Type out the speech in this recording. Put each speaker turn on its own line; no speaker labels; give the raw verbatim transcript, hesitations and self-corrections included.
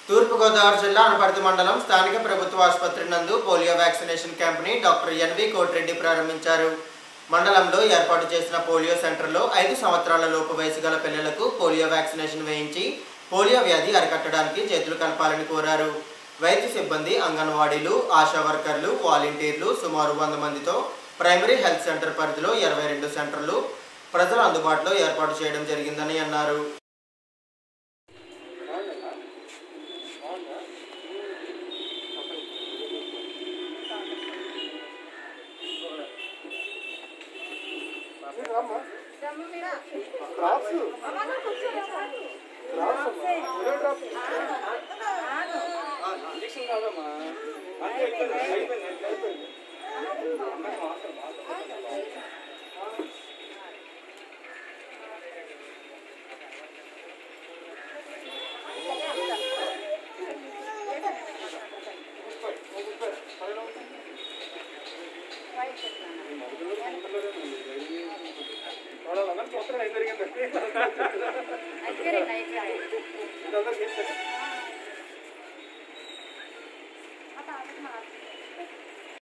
తూర్పు గోదావరి జిల్లా అనపర్తి మండలం స్థానిక ప్రభుత్వ ఆసుపత్రి నందు పోలియో వ్యాక్సినేషన్ క్యాంప్ని డాక్టర్ ఎన్వి కోటిరెడ్డి ప్రారంభించారు. మండలంలో ఏర్పాటు చేసిన పోలియో సెంటర్లో ఐదు సంవత్సరాల లోపు వయసు గల పిల్లలకు పోలియో వ్యాక్సినేషన్ వేయించి పోలియో వ్యాధి అరికట్టడానికి చేతులు కలపాలని కోరారు. వైద్య సిబ్బంది, అంగన్వాడీలు, ఆశా వర్కర్లు, వాలంటీర్లు సుమారు వంద మందితో ప్రైమరీ హెల్త్ సెంటర్ పరిధిలో ఇరవై రెండు సెంటర్లు ప్రజల అందుబాటులో ఏర్పాటు చేయడం జరిగిందని అన్నారు.
Ay,